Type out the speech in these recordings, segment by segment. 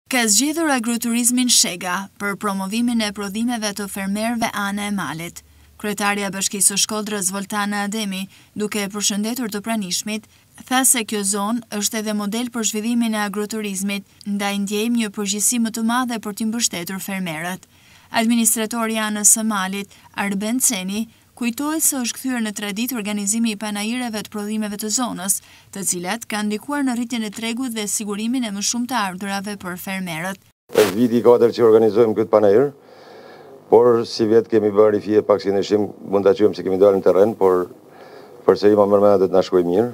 Ka zgjedhur agroturizmin Shega për promovimin e prodhimeve të fermerëve anë e Malit. Kryetarja e Bashkisë së Shkodrës Voltana Ademi, duke përshëndetur të pranishmit, tha se kjo zonë është edhe model për zhvillimin e agroturizmit, ndaj ndjejmë një përgjegjësi më të madhe për të mbështetur fermerët. Administratori i anës së Malit, Arben Ceni, kujtoi se është kthyer në traditë organizimi i panajireve të prodhimeve të zonës, të cilat kanë ndikuar në rritjen e tregut dhe sigurimin e më shumë të ardhurave për fermerët. Është viti i katërt që organizojmë këtë panajir, por si vetë kemi bërë fije pak si ndeshim, mund ta quajmë se kemi dalë në terren, por përsëri më mërmendet na shkoi mirë.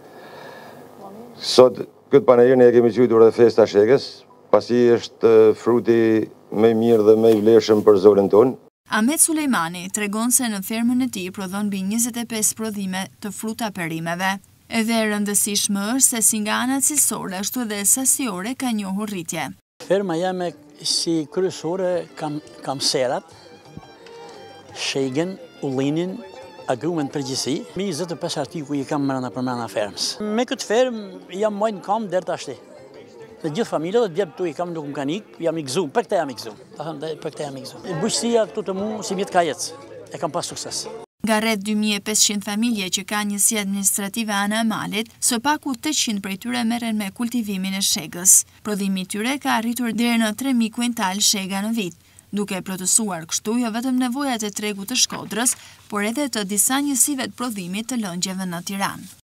Sot këtë panajir ne e kemi quajtur edhe Festa Sheges, pasi është fruti më i mirë dhe më i vlefshëm për zonën tonë. Ahmet Sulejmani tregon se në fermën e tij prodhon mbi 25 prodhime të fruta perimeve. Edhe e rëndësishme është se si nga ana cilësore ashtu edhe sasiore ka njohur rritje. Ferma jame si kryesore kam serat, Shegen, ullinin, agrumen përgjithësi. Mi 25 artikuj i kam mërëna fermës. Me këtë fermë jam mojnë kam deri tashti. Dhe gjithë familja dhe djebë tu i kam nuk më kanik, jam i gëzum, për këta jam i gëzum. Për këta jam i gëzum. Bujqësia këtu të mu si mjetë ka jetës, e kam pas sukses. Nga rreth 2500 familje që ka njësi administrative anë e Malit, së paku 800 prej tyre merren me kultivimin e shegës. Prodhimi i tyre ka arritur deri në 3000 kuintal shega në vit, duke plotësuar kështu jo vetëm nevojat e tregut të Shkodrës, por edhe të disa njësive të prodhimit të lëngjeve në Tiranë.